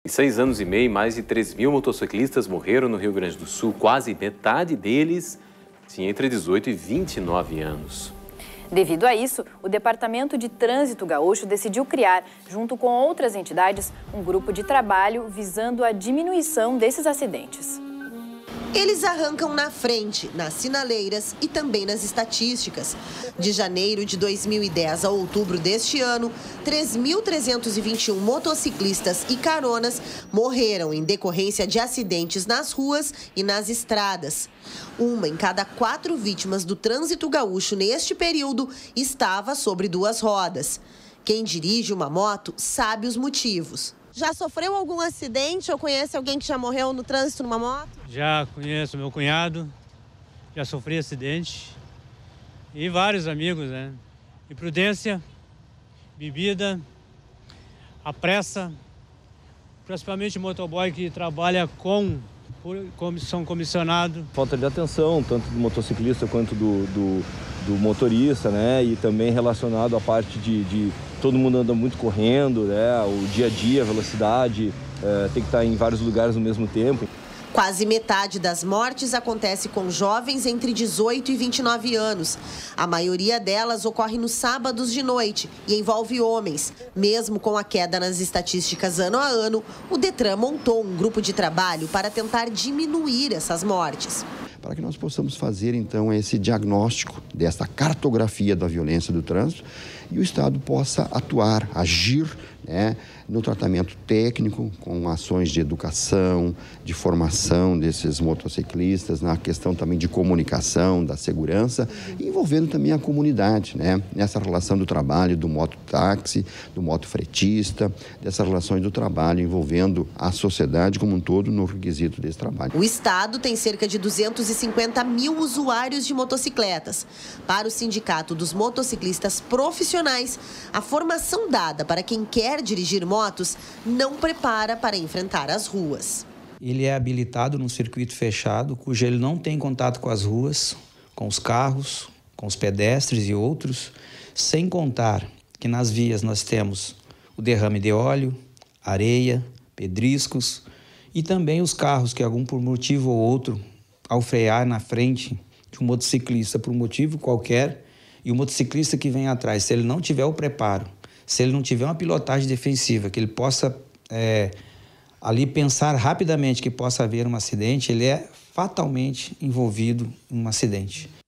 Em 6 anos e meio, mais de 3.000 motociclistas morreram no Rio Grande do Sul. Quase metade deles tinha entre 18 e 29 anos. Devido a isso, o Departamento de Trânsito Gaúcho decidiu criar, junto com outras entidades, um grupo de trabalho visando a diminuição desses acidentes. Eles arrancam na frente, nas sinaleiras e também nas estatísticas. De janeiro de 2010 a outubro deste ano, 3.321 motociclistas e caronas morreram em decorrência de acidentes nas ruas e nas estradas. Uma em cada 4 vítimas do trânsito gaúcho neste período estava sobre 2 rodas. Quem dirige uma moto sabe os motivos. Já sofreu algum acidente ou conhece alguém que já morreu no trânsito numa moto? Já conheço meu cunhado, já sofri acidente e vários amigos, né? Imprudência, bebida, a pressa, principalmente motoboy que trabalha são comissionado. Falta de atenção, tanto do motociclista quanto do motorista, né? E também relacionado à parte de todo mundo anda muito correndo, né? O dia a dia, a velocidade, tem que estar em vários lugares ao mesmo tempo. Quase metade das mortes acontece com jovens entre 18 e 29 anos. A maioria delas ocorre nos sábados de noite e envolve homens. Mesmo com a queda nas estatísticas ano a ano, o Detran montou um grupo de trabalho para tentar diminuir essas mortes. Para que nós possamos fazer, então, esse diagnóstico desta cartografia da violência do trânsito e o Estado possa atuar, agir, né, no tratamento técnico, com ações de educação, de formação desses motociclistas, na questão também de comunicação, da segurança, envolvendo também a comunidade, né, nessa relação do trabalho do mototáxi, do motofretista, dessas relações do trabalho envolvendo a sociedade como um todo no requisito desse trabalho. O Estado tem cerca de 250 mil usuários de motocicletas. Para o Sindicato dos Motociclistas Profissionais, a formação dada para quem quer dirigir motos não prepara para enfrentar as ruas. Ele é habilitado num circuito fechado, cujo ele não tem contato com as ruas, com os carros, com os pedestres e outros, sem contar que nas vias nós temos o derrame de óleo, areia, pedriscos e também os carros que, por motivo ou outro, ao frear na frente de um motociclista por um motivo qualquer, e o motociclista que vem atrás, se ele não tiver o preparo, se ele não tiver uma pilotagem defensiva, que ele possa ali pensar rapidamente que possa haver um acidente, ele é fatalmente envolvido em um acidente.